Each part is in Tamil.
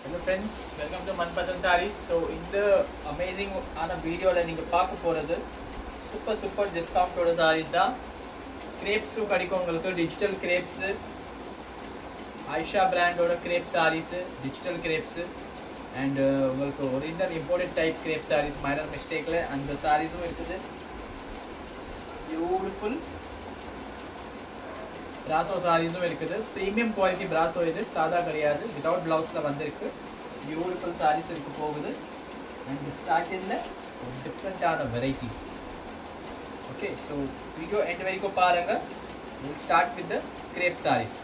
Hello friends, welcome to Manpasand Sarees. So in the amazing video la neenga paaka poradhu super discount oda sarees da. Crepes kadikum ungalku digital crepes, Aisha brand oda crepe sarees, digital crepes and ungalku original imported type crepe sarees minor mistake la and the sarees irukudhu. Beautiful brasso sarees irukudhu, premium quality brasso idu, saada kadiyadu, without blouse la vandirukku. Beautiful sarees irukku pogudhu and satin la different ana variety. Okay, so video end varaiku paarenga. We'll start with the crepe sarees.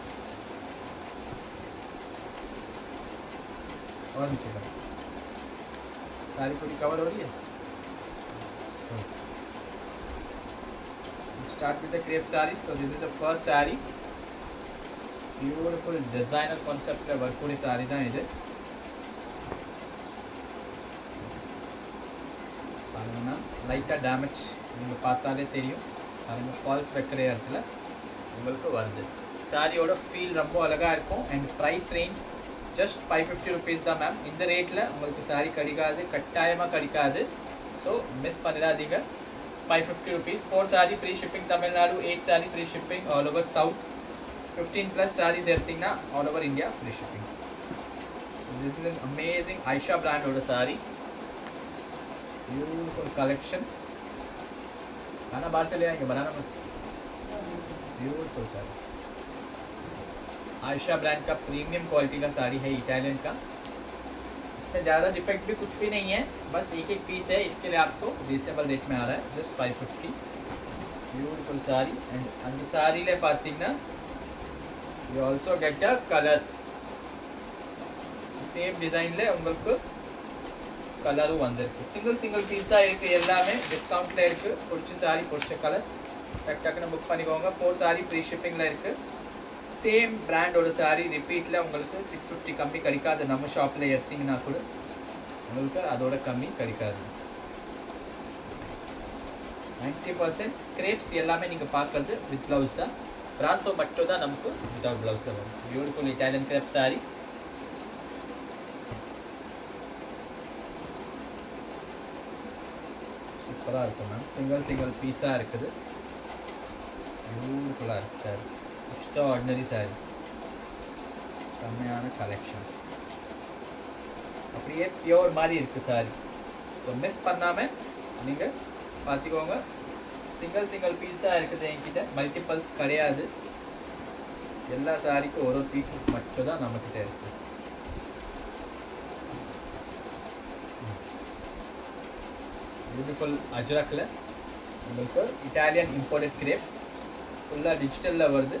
और नीचे का सारी पूरी कवर हो रही है. Start with the crepe sarees. So this is the first saree. Beautiful designer concept la work puri saree da idu. பாருங்க லைட்டா டேமேஜ் நீங்க பார்த்தாலே தெரியும். பாருங்க ஃபால்ஸ் வைக்கிற இடத்துல உங்களுக்கு வருது. சாரியோட ஃபீல் ரொம்ப அழகா இருக்கும் and price range just 550 rupees தான் மேம். இந்த ரேட்ல உங்களுக்கு சாரி கிடைக்காது, கட்டாயமா கிடைக்காது. So மிஸ் பண்ணிடாதீங்க. 550 rupees, 4 saree free shipping Tamil Nadu, 8 saree free shipping all over South, 15 plus sarees everything all over India free shipping. So this is an amazing Aisha brand oda saree. Beautiful collection. खाना बाहर से ले आएंगे, बनाना मत. Beautiful saree. Aisha brand का प्रीमियम क्वालिटी का साड़ी है, इटालियन का. इसमें ज़्यादा डिफेक्ट भी कुछ भी नहीं है, बस एक पीस है. इसके लिए आपको रीजनेबल रेट में आ रहा है, जस्ट 550. ब्यूटीफुल साड़ी एंड अंद साड़ी ले पातींगा you also get a colour. Same design ले उंगलुक्कु கலரும் வந்திருக்கு. சிங்கிள் பீஸ் தான் இருக்குது, எல்லாமே டிஸ்கவுண்ட்டில் இருக்குது. பிடிச்ச சாரி பிடிச்ச கலர் டக்குன்னு புக் பண்ணிக்கோங்க. 4 சாரி ஃப்ரீ ஷிப்பிங்கில் இருக்குது. சேம் பிராண்டோட சாரி ரிப்பீட்டில் உங்களுக்கு 650 கம்மி கிடைக்காது. நம்ம ஷாப்பில் எடுத்திங்கன்னா கூட உங்களுக்கு அதோட கம்மி கிடைக்காது. 90% கிரேப்ஸ் எல்லாமே நீங்கள் பார்க்குறது வித் ப்ளவுஸ் தான். பிராசோ மட்டும் தான் நமக்கு வித்தவுட் ப்ளவுஸில் வரும். Beautiful Italian crepe sari. சூப்பராக இருக்கும் மேம். சிங்கிள் பீஸாக இருக்குது. பியூட்டிஃபுல்லாக இருக்குது சாரி. Extraordinary sari. செம்மையான கலெக்ஷன். அப்படியே பியோர் மாதிரி இருக்குது சாரி. ஸோ மிஸ் பண்ணாமல் நீங்கள் பார்த்துக்கோங்க. சிங்கிள் பீஸ் தான் இருக்குது என்கிட்ட, மல்டிபிள்ஸ் கிடையாது. எல்லா சாரிக்கும் ஒரு பீசஸ் மட்டும் தான் நம்மக்கிட்ட இருக்குது. ब्यूटीफुल अजरक உங்களுக்கு இட்டாலியன் இம்போர்ட்டட் கிரேப் ஃபுல்லாக டிஜிட்டலில் வருது.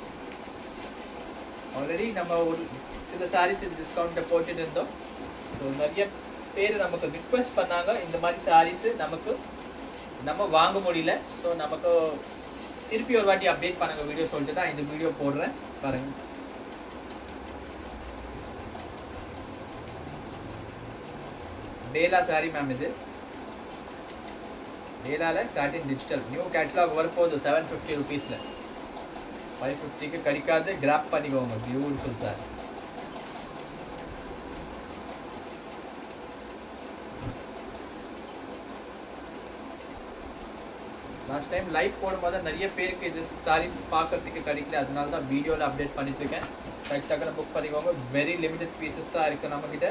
ஆல்ரெடி நம்ம ஒரு சில சாரீஸ் இது டிஸ்கவுண்ட்டை போட்டுட்டு இருந்தோம். ஸோ நிறைய பேர் நமக்கு ரிக்வெஸ்ட் பண்ணாங்க, இந்த மாதிரி சாரீஸு நமக்கு நம்ம வாங்க முடியல. ஸோ நமக்கு திருப்பி ஒரு வாட்டி அப்டேட் பண்ணுங்க வீடியோ சொல்லிட்டு தான் இந்த வீடியோ போடுறேன். பாருங்கள், பேலா சாரி மேம். இது டேலாவில் சாட்டின் டிஜிட்டல் நியூ கேட்டலாக் வரப்போகுது 750 ருபீஸில். 550க்கு கிடைக்காது, கிராப் பண்ணிக்கோங்க. Beautiful sir. Last time live போடும்போது நிறைய பேருக்கு இது சாரீஸ் பார்க்கறதுக்கு கிடைக்கல, அதனால தான் வீடியோவில் அப்டேட் பண்ணிட்டு இருக்கேன். டக்குன்னு புக் பண்ணிக்கோங்க. வெரி லிமிடெட் பீசஸ் தான் இருக்குது நம்மக்கிட்ட.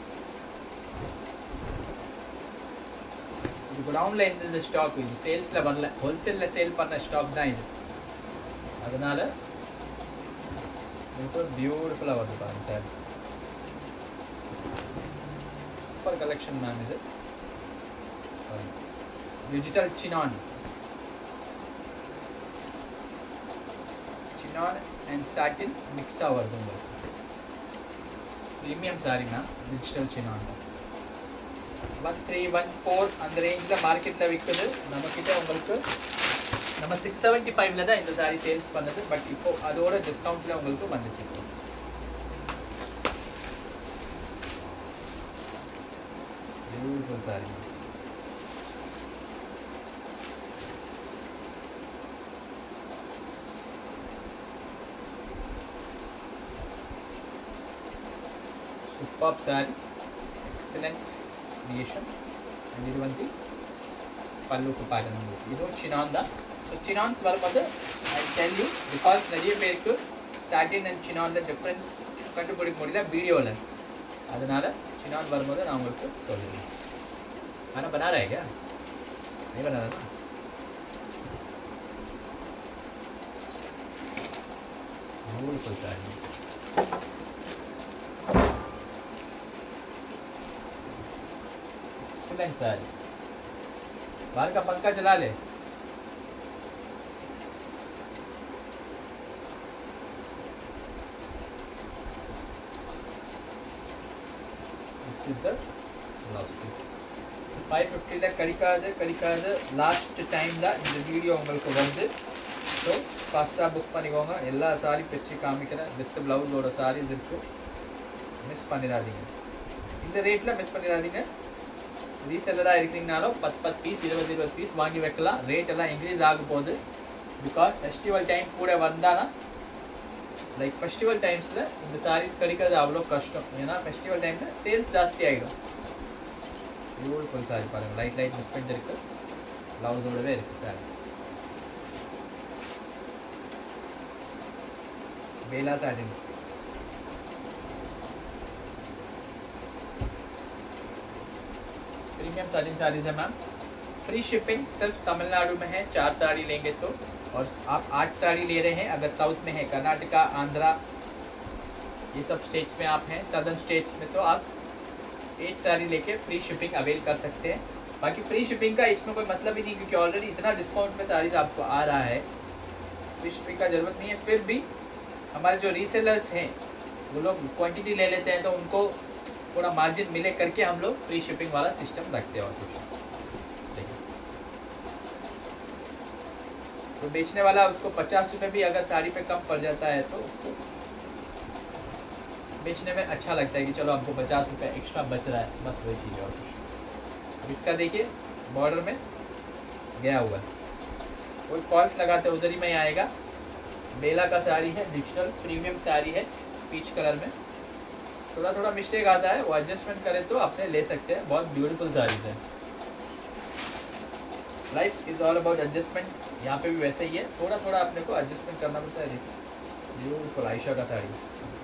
இது குடவுனில் இருந்தது ஸ்டாக், இது சேல்ஸில் வரல. ஹோல்சேலில் சேல் பண்ண ஸ்டாக் தான் இது. அதனால பியூட்டிஃபுல்லாக வருது பாருங்க சாரீஸ். Super collection ma'am. இது டிஜிட்டல் சினான் அண்ட் சாட்டின் மிக்ஸாக வருது உங்களுக்கு. Premium sari ma'am. Digital chinon 1314 அந்த ரேஞ்சில் மார்க்கெட்டில் விற்குது. நம்மக்கிட்ட உங்களுக்கு நம்ம 675 தான் இந்த சாரீ சேல்ஸ் பண்ணுது. பட் இப்போ அதோட டிஸ்கவுண்ட்டில் உங்களுக்கு வந்துட்டு இருக்கு. Beautiful sari. superb saree, excellent creation. And இது வந்து பல்லுக்கு pattern உங்களுக்கு. இது chinon தான். So chinons வரும்போது I tell you because நிறைய பேருக்கு satin and chinon ல difference கண்டுபிடிக்க முடியல வீடியோல. அதனால chinon வரும்போது நான் உங்களுக்கு சொல்றேன். खाना बना रहा है क्या? नहीं बना रहा ना? Beautiful saree. Excellent saree. बाहर का पंखा चला ले. This is the blouse piece. 550 ல கடிக்காது லாஸ்ட் டைம்ல இந்த வீடியோ உங்களுக்கு வந்து ஸோ ஃபாஸ்ட்டாக புக் பண்ணிக்கோங்க. எல்லா சாரி பிரித்து காமிக்கிறேன். வித் ப்ளவுஸோட சாரீஸ் இருக்கு, மிஸ் பண்ணிடாதீங்க. இந்த ரேட்டில் மிஸ் பண்ணிடாதீங்க. ரீசெல்லராக இருக்கிறீங்கனாலும் 10 பீஸ் 20 பீஸ் வாங்கி வைக்கலாம். ரேட் எல்லாம் இன்க்ரீஸ் ஆக போகுது. பிகாஸ் ஃபெஸ்டிவல் டைம் கூட வந்தானா லைக் ஃபெஸ்டிவல் டைம்ஸில் இந்த சாரீஸ் கிடைக்கிறது அவ்வளோ கஷ்டம். ஏன்னா ஃபெஸ்டிவல் டைமில் சேல்ஸ் ஜாஸ்தி ஆகிடும். பியூட்டிஃபுல் சாரி பாருங்கள், லைட் மிஸ் பண்ணிட்டு இருக்கு. ப்ளவுஸோடவே இருக்குது sari. Bela satin premium satin saris है मैम. फ्री शिपिंग सिर्फ तमिलनाडु में है. 4 साड़ी लेंगे तो, और आप 8 साड़ी ले रहे हैं अगर साउथ में है, कर्नाटका आंध्रा ये सब स्टेट्स में आप हैं, सदर्न स्टेट्स में, तो आप 8 साड़ी लेके फ्री शिपिंग अवेल कर सकते हैं. बाकी फ्री शिपिंग का इसमें कोई मतलब ही नहीं, क्योंकि ऑलरेडी इतना डिस्काउंट में साड़ीज आपको आ रहा है. फ्री शिपिंग का ज़रूरत नहीं है. फिर भी हमारे जो रीसेलर्स हैं वो लोग क्वांटिटी ले लेते हैं, तो उनको थोड़ा मार्जिन मिले करके हम लोग फ्री शिपिंग वाला सिस्टम रखते हैं. और कुछ देखिए, तो बेचने वाला उसको 50 रुपये भी अगर साड़ी पे कम पड़ जाता है तो उसको बेचने में अच्छा लगता है कि चलो हमको 50 रुपये एक्स्ट्रा बच रहा है, बस वही चीज़ है और कुछ. अब इसका देखिए बॉर्डर में गया हुआ है, कोई फॉल्स लगाते उधर ही में आएगा. बेला का साड़ी है, डिजिटल प्रीमियम साड़ी है, पीच कलर में. थोड़ा मिस्टेक आता है, वो एडजस्टमेंट करें तो अपने ले सकते हैं. बहुत ब्यूटीफुल साड़ीज है. Life is all about adjustment. यहाँ पे भी वैसे ही है, थोड़ा अपने को एडजस्टमेंट करना पड़ता है. ब्यूटीफुल आयशा का sari,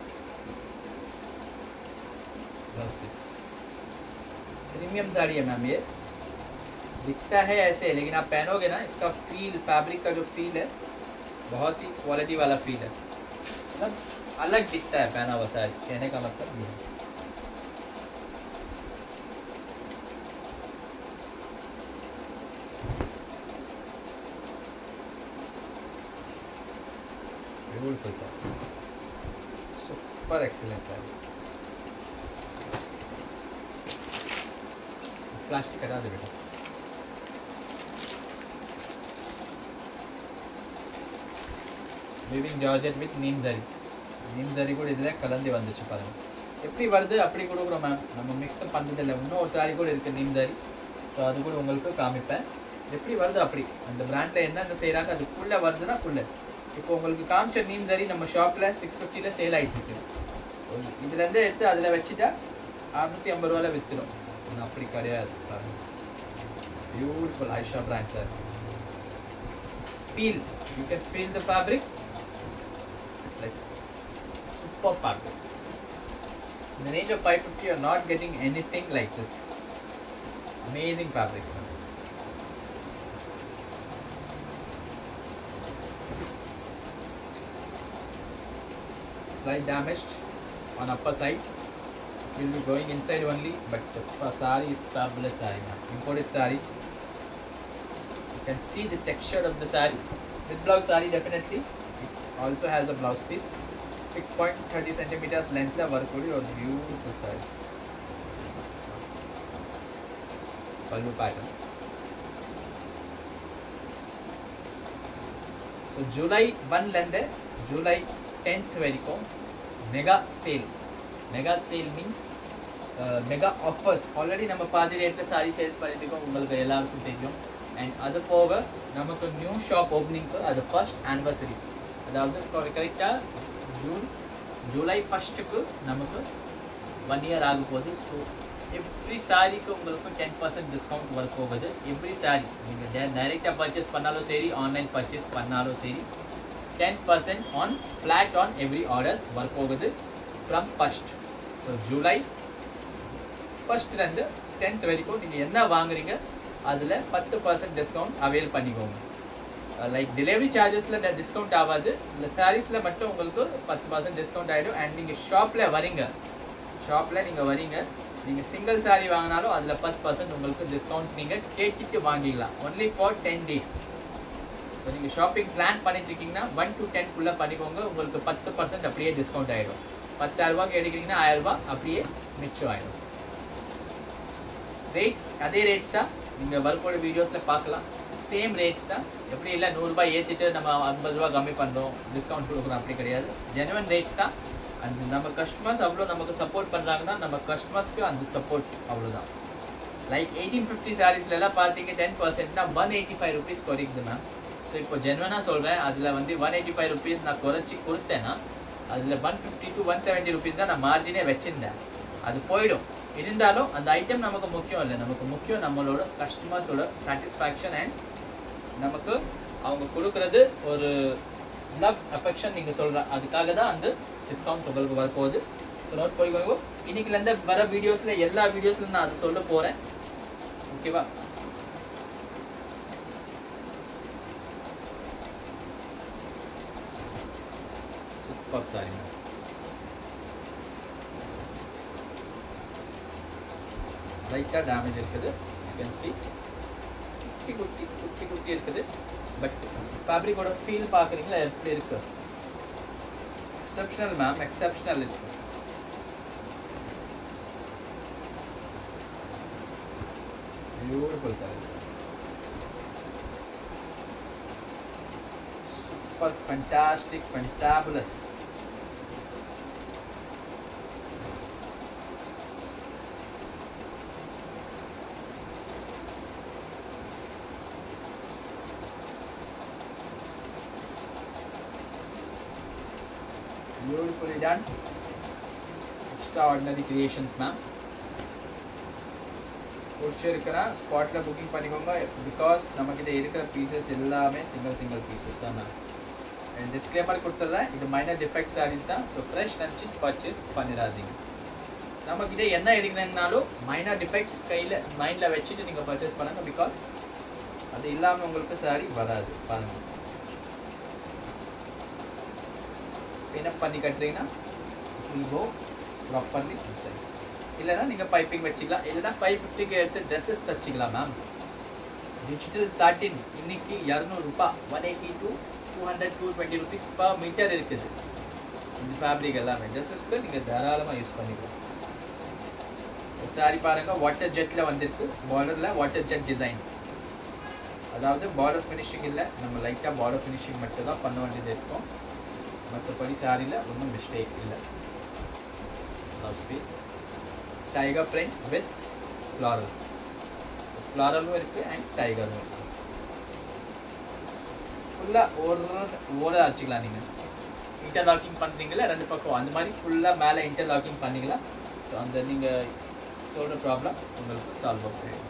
blouse piece, premium sari है मैम. ये दिखता है ऐसे, लेकिन आप पहनोगे ना, इसका फील, फैब्रिक का जो फील है बहुत ही क्वालिटी वाला फील है. मतलब अलग दिखता है पहना हुआ साड़ी, कहने का मतलब ये है. Beautiful sari, super excellent sari. Plastic हटा दे बेटा. Weaving georgette with neem zari. Neem zari கூட இதில் கலந்து வந்துச்சு பாருங்க. எப்படி வருது அப்படி கொடுக்குறோம் மேம், நம்ம மிக்ஸ் பண்ணுறதில்லை. இன்னும் ஒரு சாரி கூட இருக்குது நீம் ஜரி, ஸோ அது கூட உங்களுக்கு காமிப்பேன். எப்படி வருது அப்படி, அந்த பிராண்டில் என்னென்ன செய்கிறாங்க அதுக்குள்ளே வருதுன்னா குள்ளே. இப்போ உங்களுக்கு காமிச்ச நீம் ஜரி நம்ம ஷாப்பில் 650 சேல் ஆகிட்டு இருக்கு. இதுலேருந்து எடுத்து அதில் வச்சுட்டா 650 ரூபாயில் விற்றுடும். அப்படி கிடையாது. Beautiful Ayesha brand sir. Feel, you can feel the fabric. Like super fabric. In the range of 550, you are not getting anything like this. Amazing fabrics, man. Slight damaged on upper side. It will be going inside only, but the saree is fabulous saree, man. Imported sarees. You can see the texture of the saree. With blouse saree definitely. Also has a blouse piece, 6.30 centimeters length la work kodi or beautiful size. Pallu pattern. So July 1 lende July 10th velikum mega sale. Mega sale means mega offers. Already நம்ம பாதி ரேட்ல சாரி சேல்ஸ் பண்ணிருக்கோம், உங்களுக்கு எல்லாருக்கும் தெரியும். And அது போக நமக்கு நியூ ஷாப் ஓப்பனிங்க்கு அது ஃபர்ஸ்ட் ஆனிவர்சரி, அதாவது கரெக்டாக ஜூலை 1க்கு நமக்கு 1 year ஆக போகுது. ஸோ எவ்ரி சாரிக்கு உங்களுக்கு 10% டிஸ்கவுண்ட் வர போகுது. எவ்ரி சாரி நீங்கள் டைரெக்டாக பர்ச்சேஸ் பண்ணாலும் சரி, ஆன்லைன் பர்ச்சேஸ் பண்ணாலும் சரி, 10% on flat on every orders வர போகுது from first. So July 1st tenth வரைக்கும் நீங்கள் என்ன வாங்குறீங்க அதில் 10% டிஸ்கவுண்ட் அவைல் பண்ணிக்கோங்க. லைக் டெலிவரி சார்ஜஸில் டிஸ்கவுண்ட் ஆகாது, இல்லை சாரீஸில் மட்டும் உங்களுக்கு 10% டிஸ்கவுண்ட் ஆகிடும். அண்ட் நீங்கள் ஷாப்பில் நீங்கள் வரீங்க, நீங்கள் சிங்கிள் சாரீ வாங்கினாலும் அதில் 10% உங்களுக்கு டிஸ்கவுண்ட் நீங்கள் கேட்டுட்டு வாங்கிக்கலாம். Only for 10 days. ஸோ நீங்கள் ஷாப்பிங் பிளான் பண்ணிட்டு இருக்கீங்கன்னா 1 to 10 பண்ணிக்கோங்க. உங்களுக்கு 10% அப்படியே டிஸ்கவுண்ட் ஆகிடும். 10,000 ரூபாய்க்கு எடுக்கிறீங்கன்னா 1000 ரூபாய் அப்படியே மிச்சம் ஆகிடும். ரேட்ஸ் அதே ரேட்ஸ் தான், நீங்கள் வரப்போட வீடியோஸில் பார்க்கலாம். சேம் ரேட்ஸ் தான். எப்படி இல்லை 100 ரூபாய் ஏற்றிட்டு நம்ம 50 ரூபா கம்மி பண்ணுறோம், டிஸ்கவுண்ட் கொடுக்குறோம், அப்படி கிடையாது. ஜெனுவன் ரேட்ஸ் தான். அந்த நம்ம கஸ்டமர்ஸ் அவ்வளோ நமக்கு சப்போர்ட் பண்ணுறாங்கன்னா நம்ம கஸ்டமர்ஸ்க்கு அந்த சப்போர்ட் அவ்வளோதான். லைக் 1850 சாரீஸ்லாம் பார்த்தீங்க 10%னா 185 rupees குறைக்குது மேம். ஸோ இப்போ ஜென்வனாக சொல்கிறேன், அதில் 185 rupees நான் குறைச்சி கொடுத்தேன்னா அதில் 150 to 170 rupees தான் நான் மார்ஜினே வச்சுருந்தேன். அது போயிடும். இருந்தாலும் அந்த ஐட்டம் நமக்கு முக்கியம் இல்லை, நமக்கு முக்கியம் நம்மளோட கஸ்டமர்ஸோட சாட்டிஸ்ஃபேக்ஷன் அண்ட் நமக்கு அவங்க கொடுக்குறது ஒரு லவ் அஃபெக்ஷன் நீங்கள் சொல்கிற அதுக்காக தான் அந்த டிஸ்கவுண்ட் உங்களுக்கு வரப்போகுது. ஸோ நோட் போய்க்கோங்க. இன்னைக்குலேருந்து வர வீடியோஸில் எல்லா வீடியோஸ்லையும் நான் அது சொல்ல போகிறேன். ஓகேவா? Super sari ma'am. லைட்டாக டேமேஜ் இருக்குது. யூ கேன் சி குட்டி குட்டி இருக்குது. பட் ஃபேப்ரிக்கோட ஃபீல் பார்க்குறீங்களா எப்படி இருக்கு? எக்ஸப்ஷனல் மேம், எக்ஸப்ஷனல் இருக்கு. Beautiful saris, super, fantastic, fantabulous. Beautifully done. Extraordinary creations, ma'am. பிடிச்சிருக்குன்னா ஸ்பாட்டில் புக்கிங் பண்ணிக்கோங்க. பிகாஸ் நம்மக்கிட்ட இருக்கிற பீசஸ் எல்லாமே சிங்கிள் பீசஸ் தான் மேம். அண்ட் டிஸ்க்ளைமர் கொடுத்துட்றேன், இது மைனர் டிஃபெக்ட் சாரீஸ் தான். ஸோ ஃப்ரெஷ் நினச்சி பர்ச்சேஸ் பண்ணிடாதீங்க. நம்மக்கிட்ட என்ன எடுக்கிறீங்கனாலும் மைனர் டிஃபெக்ட்ஸ் கையில் மைண்டில் வச்சுட்டு நீங்கள் பர்ச்சேஸ் பண்ணுங்கள். பிகாஸ் அது இல்லாமல் உங்களுக்கு சாரி வராது. பாருங்கள், பினப் பண்ணி கட்டுறீங்கன்னா கோ ப்ராப்பர்லி இன்சைட். இல்லைனா நீங்கள் பைப்பிங் வச்சுக்கலாம், இல்லைனா 550க்கு எடுத்து ட்ரெஸ்ஸஸ் தச்சுக்கலாம் மேம். டிஜிட்டல் சாட்டின் இன்னைக்கு 200 ரூபாய், 180 to 200 220 rupees per மீட்டர் இருக்குது. இந்த ஃபேப்ரிக் எல்லாமே ட்ரெஸ்ஸஸ்க்கு நீங்கள் தாராளமாக யூஸ் பண்ணிக்கலாம். ஒரு சாரி பாருங்கள், வாட்டர் ஜெட்டில் வந்திருக்கு. பார்டரில் வாட்டர் ஜெட் டிசைன், அதாவது பார்டர் ஃபினிஷிங் இல்லை, நம்ம லைட்டாக பார்டர் ஃபினிஷிங் மட்டும் தான் பண்ண வேண்டியது இருக்கும். மற்றபடி சாரியில் ஒன்றும் மிஸ்டேக் இல்லை. Blouse piece tiger print with floral. So ஃப்ளாரலும் இருக்குது அண்ட் டைகரும் இருக்குது. ஃபுல்லாக ஒரு வச்சுக்கலாம். நீங்கள் இன்டர்லாக்கிங் பண்ணுறீங்களா 2 பக்கம், அந்த மாதிரி ஃபுல்லாக மேலே இன்டர்லாக்கிங் பண்ணிக்கலாம். ஸோ அந்த நீங்கள் சொல்கிற ப்ராப்ளம் உங்களுக்கு சால்வ் ஆகும்.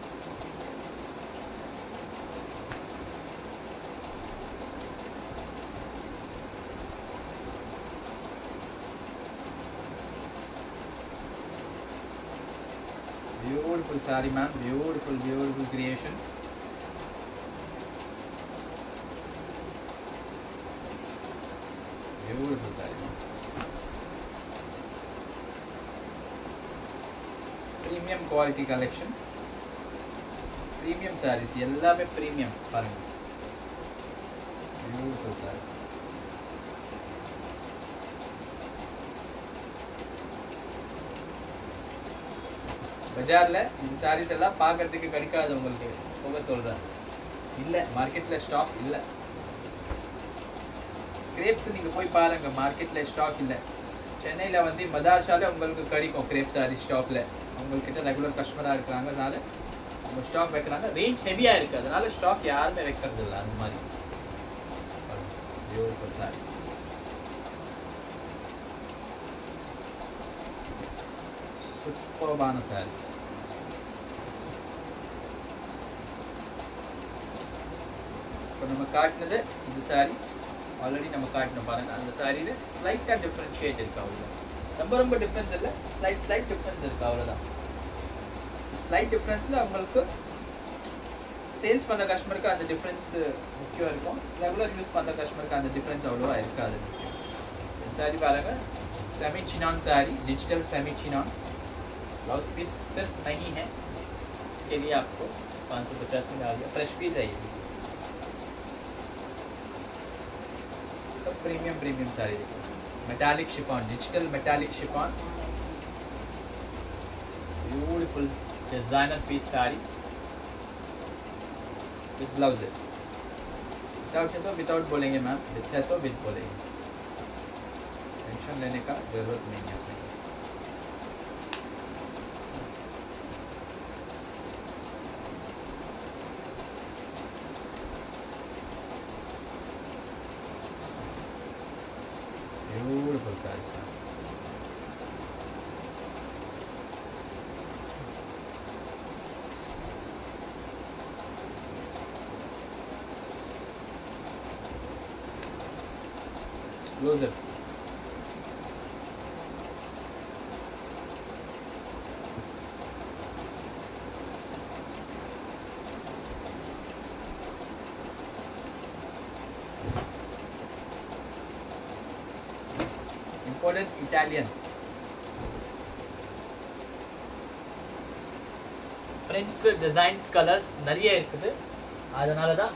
Beautiful saree ma'am, beautiful creation. Beautiful saree ma'am. Premium quality collection, premium sarees, எல்லாமே premium. பாருங்க, beautiful saree. பஜாரில் இந்த சாரீஸ் எல்லாம் பார்க்கறதுக்கு கிடைக்காது உங்களுக்கு. போக சொல்கிறேன், இல்லை மார்க்கெட்டில் ஸ்டாக் இல்லை. கிரேப்ஸ் நீங்கள் போய் பாருங்கள், மார்க்கெட்டில் ஸ்டாக் இல்லை. சென்னையில் மதார்ஷாவில் உங்களுக்கு கிடைக்கும் கிரேப் சாரீ ஸ்டாக்கில். உங்கள்கிட்ட ரெகுலர் கஸ்டமராக இருக்கிறாங்க, அதனால அவங்க ஸ்டாக் வைக்கிறாங்க. ரேஞ்ச் ஹெவியாக இருக்குது, அதனால ஸ்டாக் யாருமே வைக்கிறது இல்லை. அந்த மாதிரி பியூட்டிஃபுல் சாரீஸ், சூப்பர்பான சாரீஸ். இப்போ நம்ம காட்டினது இந்த சாரீ ஆல்ரெடி நம்ம காட்டினோம் பாருங்க. அந்த சாரியில் ஸ்லைட்டாக டிஃப்ரென்ஷியேட் இருக்கு, அவ்வளோ ரொம்ப டிஃப்ரென்ஸ் இல்லை, ஸ்லைட் டிஃப்ரென்ஸ் இருக்கு, அவ்வளோதான். ஸ்லைட் டிஃப்ரென்ஸில் உங்களுக்கு சேல்ஸ் பண்ணுற கஸ்டமருக்கு அந்த டிஃப்ரென்ஸ் முக்கியம் இருக்கும். ரெகுலர் யூஸ் பண்ணுற கஸ்டமருக்கு அந்த டிஃப்ரென்ஸ் அவ்வளோவா இருக்காது. सारी पारेगा semi chinon sari, digital semi chinon. Blouse piece सिर्फ नहीं है, इसके लिए आपको 550 में डाल दिया. फ्रेश पीस है ये, सब premium sari. Metallic chiffon, digital metallic chiffon, beautiful designer piece sari with blouse है. विदाउट है तो विदाउट बोलेंगे मैम, विद है तो विद बोलेंगे. टेंशन लेने का जरूरत नहीं है अपने. ब्यूटीफुल साइज का exclusive. Imported Italian. Prints, designs, colors நிறைய இருக்குது. அதனால தான்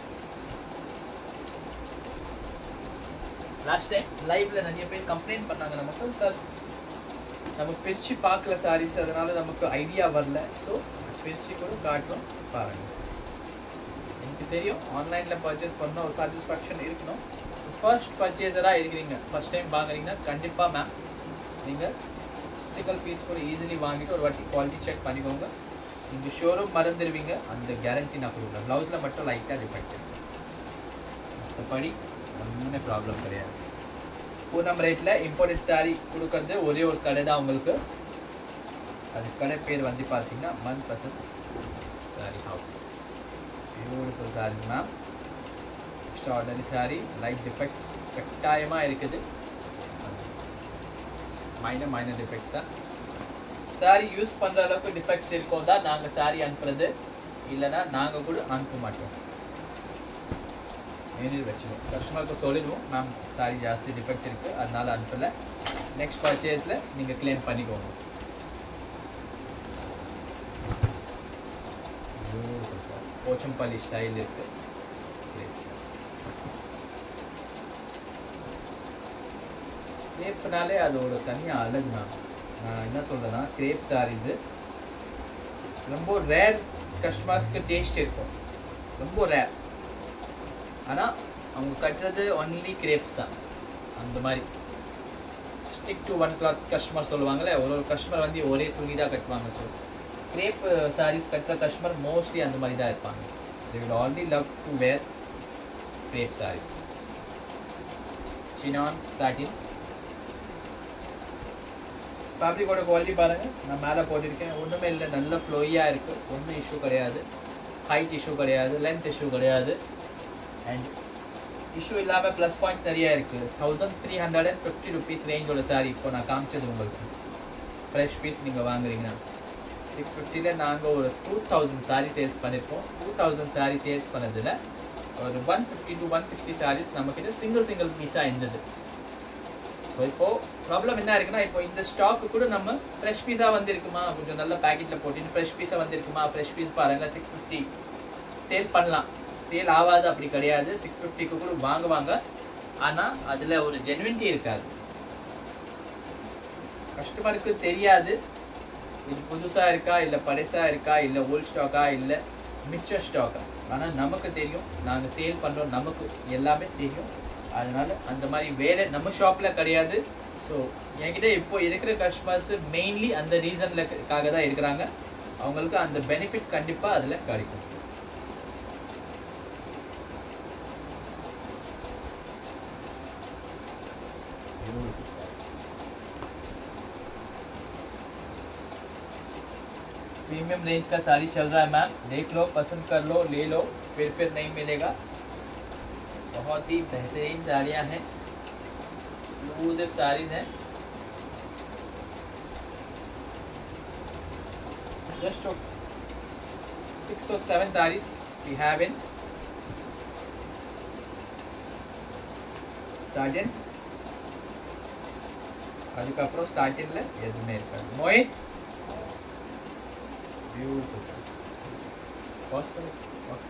லாஸ்ட் டைம் லைவ்ல நிறைய பேர் கம்ப்ளைண்ட் பண்ணாங்க நமக்கு, சார் நமக்கு பிரிச்சு பார்க்கல சாரீஸ், அதனால நமக்கு ஐடியா வரல. ஸோ பிரிச்சு கூட காட்டுறோம் பாருங்க. எனக்கு தெரியும் ஆன்லைனில் பர்ச்சேஸ் பண்ணோம் ஒரு சாட்டிஸ்ஃபேக்ஷன் இருக்கணும். ஃபர்ஸ்ட் பர்ச்சேஸராக இருக்கிறீங்க, ஃபர்ஸ்ட் டைம் வாங்குறீங்கன்னா கண்டிப்பாக மேம் நீங்கள் சிங்கிள் பீஸ் கூட ஈஸிலி வாங்கிட்டு ஒரு வாட்டி குவாலிட்டி செக் பண்ணிக்கோங்க. நீங்கள் ஷோரூம் மறந்துடுவீங்க, அந்த கேரண்டி நான் கொடுக்குறேன். ப்ளவுஸில் மட்டும் லைட்டாக டிஃபெக்ட் இருக்குது, மற்றபடி ஒன்றும் ப்ராப்ளம் கிடையாது. பூனம் ரேட்டில் இம்போர்ட்டட் சாரீ கொடுக்கறது ஒரே ஒரு கடை தான் உங்களுக்கு. அது கடை பேர் வந்து பார்த்தீங்கன்னா Man Pasand sari house. Beautiful saris ma'am. Ordinary sari, light defects கட்டாயமாக இருக்குது. மைனர் டிஃபெக்ட்ஸ் தான். சாரி யூஸ் பண்ணுற அளவுக்கு டிஃபெக்ட்ஸ் இருக்கும் தான் நாங்கள் சாரி அனுப்புறது, இல்லைன்னா நாங்கள் கூட அனுப்ப மாட்டோம். மெயினில் வச்சுருவோம், கஸ்டமருக்கு சொல்லிடுவோம் மேம் சாரி ஜாஸ்தி டிஃபெக்ட் இருக்குது அதனால அனுப்பலை, நெக்ஸ்ட் பர்ச்சேஸில் நீங்கள் கிளைம் பண்ணிக்கோங்க. சார் போச்சம்பள்ளி ஸ்டைல் இருக்குது. கிரேப்னாலே அதோட தனியாக அழகு மேம். நான் என்ன சொல்கிறேன்னா கிரேப் சாரீஸு ரொம்ப ரேர், கஸ்டமர்ஸ்க்கு டேஸ்ட் இருக்கும், ரொம்ப ரேர். ஆனால் அவங்க கட்டுறது ஒன்லி கிரேப்ஸ் தான். அந்த மாதிரி stick to one cloth customer சொல்லுவாங்களே, ஒரு கஸ்டமர் வந்து ஒரே துணி தான் கட்டுவாங்க. ஸோ கிரேப் சாரீஸ் கட்டுற கஸ்டமர் மோஸ்ட்லி அந்த மாதிரி தான் இருப்பாங்க. they will only love to wear crepe sarees. Chinon satin. ஃபேப்ரிக்கோட குவாலிட்டி பாருங்கள், நான் மேலே போட்டிருக்கேன். ஒன்றுமே இல்லை, நல்ல ஃப்ளோயாக இருக்குது, ஒன்றும் இஷ்யூ கிடையாது. ஹைட் இஷ்யூ கிடையாது, லென்த் இஷ்யூ கிடையாது. அண்ட் இஷ்யூ இல்லாமல் ப்ளஸ் பாயிண்ட்ஸ் நிறையா இருக்குது. 1350 rupees ரேஞ்சோட சாரீ இப்போ நான் காமிச்சது உங்களுக்கு. ஃப்ரெஷ் பீஸ் நீங்கள் வாங்குறீங்கன்னா 650 நாங்கள் ஒரு 2000 சாரீ சேல்ஸ் பண்ணியிருக்கோம். 2000 சாரீ சேல்ஸ் பண்ணதில் ஒரு 150 to 160 சாரீஸ் நம்மக்கிட்ட சிங்கிள் பீஸாக இருந்தது. ஸோ இப்போது ப்ராப்ளம் என்ன இருக்குன்னா, இப்போ இந்த ஸ்டாக்கு கூட நம்ம ஃப்ரெஷ் பீஸாக வந்திருக்குமா, கொஞ்சம் நல்ல பேக்கெட்டில் போட்டு ஃப்ரெஷ் பீஸாக வந்திருக்குமா, ஃப்ரெஷ் பீஸ் பாருங்கள் 650 சேல் பண்ணலாம், சேல் ஆகாது அப்படி கிடையாது. 650க்கு கூட வாங்குவாங்க, ஆனால் அதில் ஒரு ஜென்வினிட்டி இருக்காது. கஸ்டமருக்கு தெரியாது இது புதுசாக இருக்கா இல்லை பழசாக இருக்கா இல்லை ஓல்ட் ஸ்டாக்கா இல்லை மிச்ச ஸ்டாக்கா. ஆனால் நமக்கு தெரியும், நாங்கள் சேல் பண்ணுறோம், நமக்கு எல்லாமே தெரியும். அதனால் அந்த மாதிரி வேறு நம்ம ஷாப்பில் கிடையாது. ஸோ என்கிட்ட இப்போ இருக்கிற கஸ்டமர்ஸ் மெயின்லி அந்த ரீசன்லக்காக தான் இருக்கிறாங்க. அவங்களுக்கு அந்த பெனிஃபிட் கண்டிப்பாக அதில் கிடைக்கும். प्रीमियम रेंज का साड़ी चल रहा है मैम, देख लो, पसंद कर लो, ले लो, फिर नहीं मिलेगा। बहुत ही बेहतरीन साड़ियाँ हैं, एक्सक्लूसिव साड़ीज हैं। Just of 6 or 7 sarees we have in satins. அதுக்கப்புறம் சாட்டின்ல எதுவுமே இருக்காது. Moin beautiful sir. பாஸ் பண்ணு பாஸ்.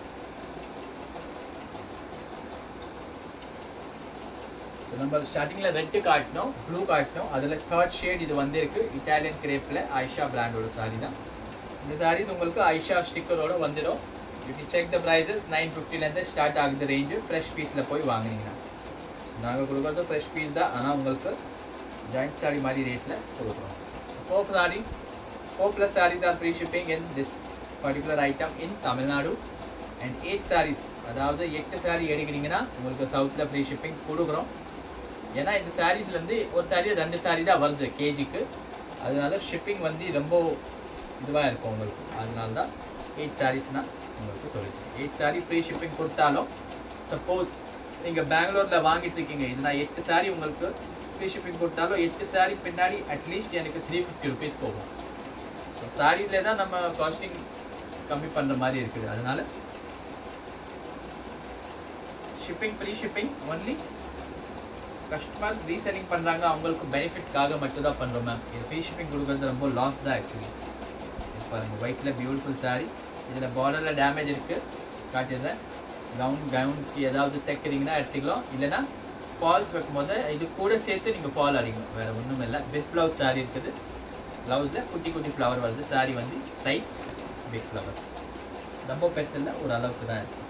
ஸோ நம்ம ஸ்டார்டிங்கில் ரெட்டு காட்டினோம், ப்ளூ காட்டினோம், அதில் தேர்ட் ஷேட் இது வந்திருக்கு. இட்டாலியன் கிரேப்பில் ஆயிஷா பிராண்டோட சாரி தான். இந்த சாரீஸ் உங்களுக்கு ஆயிஷா ஸ்டிக்கரோட வந்துடும். You can check the prices. 950லேருந்து ஸ்டார்ட் ஆகுது ரேஞ்சு. ஃப்ரெஷ் பீஸில் போய் வாங்கினீங்கன்னா நாங்கள் கொடுக்குறது ஃப்ரெஷ் பீஸ் தான், ஆனால் உங்களுக்கு ஜாயிண்ட் சாரி மாதிரி ரேட்டில் கொடுக்குறோம். 4 sarees, 4+ sarees are free shipping in this particular item in Tamil Nadu. And 8 sarees, அதாவது 8 சாரி எடுக்கிறீங்கன்னா உங்களுக்கு சவுத்தில் ஃப்ரீ ஷிப்பிங் கொடுக்குறோம். ஏன்னா இந்த சாரீலேருந்து ஒரு சாரி 2 சாரி தான் வருது கேஜிக்கு, அதனால ஷிப்பிங் வந்து ரொம்ப இதுவாக இருக்கும் உங்களுக்கு. அதனால தான் 8 சாரீஸ்னால் உங்களுக்கு சொல்லியிருக்கேன். 8 சாரி ஃப்ரீ ஷிப்பிங் கொடுத்தாலும், சப்போஸ் நீங்கள் பெங்களூரில் வாங்கிட்டு இருக்கீங்க, இது நான் 8 சாரி உங்களுக்கு ஃப்ரீ ஷிப்பிங் கொடுத்தாலும் 8 சாரி பின்னாடி அட்லீஸ்ட் எனக்கு 350 rupees போகும். ஸோ சாரியிலே தான் நம்ம காஸ்டிங் கம்மி பண்ணுற மாதிரி இருக்குது. அதனால shipping free shipping only customers reselling பண்ணுறாங்க, அவங்களுக்கு பெனிஃபிட்காக மட்டும் தான் பண்ணுறோம் மேம். இது ஃப்ரீ ஷிப்பிங் கொடுக்குறது ரொம்ப லாஸ் தான் ஆக்சுவலி. பாருங்கள், ஒயிட்டில் பியூட்டிஃபுல் சாரி, இதில் பார்டரில் டேமேஜ் இருக்குது, காட்டிடுறேன். கவுனுக்கு ஏதாவது தைக்கிறீங்கன்னா எடுத்துக்கலாம், இல்லைனா ஃபால்ஸ் வைக்கும் போது இது கூட சேர்த்து நீங்கள் ஃபால் அடிக்கணும், வேறு ஒன்றும் இல்லை. வித் ப்ளவுஸ் சாரி இருக்குது, ப்ளவுஸில் குட்டி குட்டி ஃப்ளவர் வருது. சாரி வந்து ஸ்ட்ரைட் பிக் ஃப்ளவர்ஸ், ரொம்ப பெருசில் ஒரு அளவுக்கு தான் இருக்குது.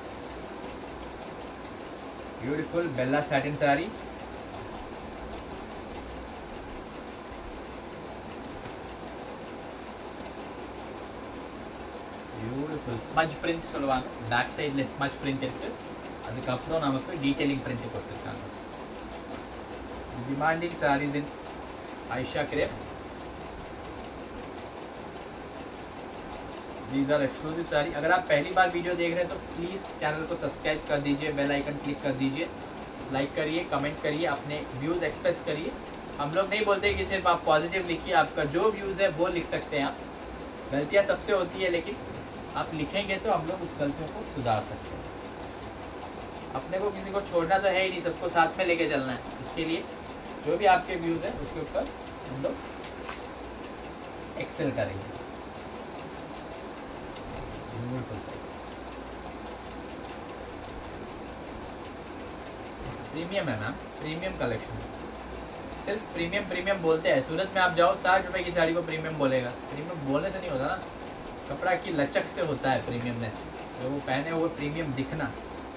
Beautiful Bella satin sari. Beautiful smudge print சொல்லுவாங்க, பேக் சைடில் ஸ்மஜ் பிரிண்ட் இருக்குது, அதுக்கப்புறம் நமக்கு டீட்டெயிலிங் பிரிண்ட் கொடுத்துருக்காங்க. Demanding saris in Ayesha crepe, these are exclusive sari. अगर आप पहली बार वीडियो देख रहे हैं तो प्लीज़ चैनल को सब्सक्राइब कर दीजिए, बेल आइकन क्लिक कर दीजिए, लाइक करिए, कमेंट करिए, अपने व्यूज़ एक्सप्रेस करिए. हम लोग नहीं बोलते कि सिर्फ आप पॉजिटिव लिखिए, आपका जो व्यूज़ है वो लिख सकते हैं आप. गलतियाँ सबसे होती है, लेकिन आप लिखेंगे तो हम लोग उस गलतियों को सुधार सकते हैं. अपने को किसी को छोड़ना तो है ही नहीं, सबको साथ में लेके चलना है. इसके लिए जो भी आपके व्यूज़ हैं उसके ऊपर हम लोग एक्सेल करेंगे. प्रीमियम है मैम, प्रीमियम कलेक्शन. सिर्फ प्रीमियम प्रीमियम बोलते हैं. सूरत में आप जाओ 60 रुपए की साड़ी को प्रीमियम बोलेगा. प्रीमियम बोलने से नहीं होता ना, कपड़ा की लचक से होता है प्रीमियमनेस. जो वो पहने हुए प्रीमियम दिखना.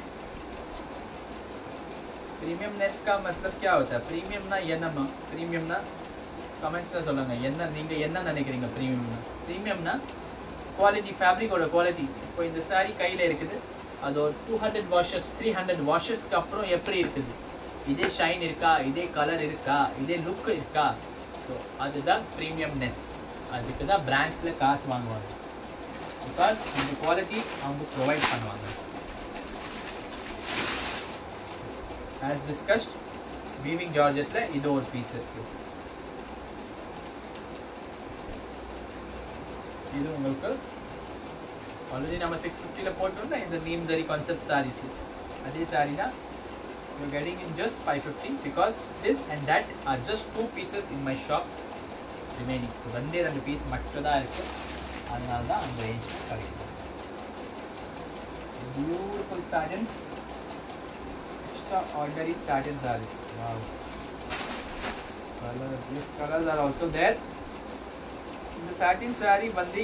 प्रीमियमनेस का मतलब क्या होता है? प्रीमियम ना என்னமா प्रीमियम ना கமெண்ட்ஸில் சொல்லுங்கள். நீங்கள் என்ன நினைக்கிறீங்க ப்ரீமியம்னா? ப்ரீமியம்னா குவாலிட்டி, ஃபேப்ரிக்கோட குவாலிட்டி. இப்போ இந்த சாரீ கையில் இருக்குது, அது ஒரு 200 வாஷஸ் 300 வாஷஸ்க்கு அப்புறம் எப்படி இருக்குது, இதே ஷைன் இருக்கா, இதே கலர் இருக்கா, இதே லுக் இருக்கா. ஸோ அதுதான் ப்ரீமியம்னஸ். அதுக்கு தான் பிராண்ட்ஸில் காசு வாங்குவாங்க, பிகாஸ் அந்த குவாலிட்டி அவங்க ப்ரொவைட் பண்ணுவாங்க. ஆஸ் டிஸ்கஸ்ட், வீவிங் ஜார்ஜெட்டில் இது ஒரு பீஸ் இருக்குது. இது உங்களுக்கு ஆல்ரெடி நம்ம 650ல போட்டோம்னா இந்த நீம் ஜரி கான்செப்ட் சாரீஸ், அதே சாரி தான் you are getting in just 550, because this and that are just 2 pieces in my shop remaining. So 2 piece மட்டும் தான் இருக்குது, அதனால தான் அந்த ரேஞ்ச் கிடைக்கும். Beautiful satins, extraordinary satin saris. Wow, colour, this colours are also there. இந்த சாட்டின் சாரீ வந்து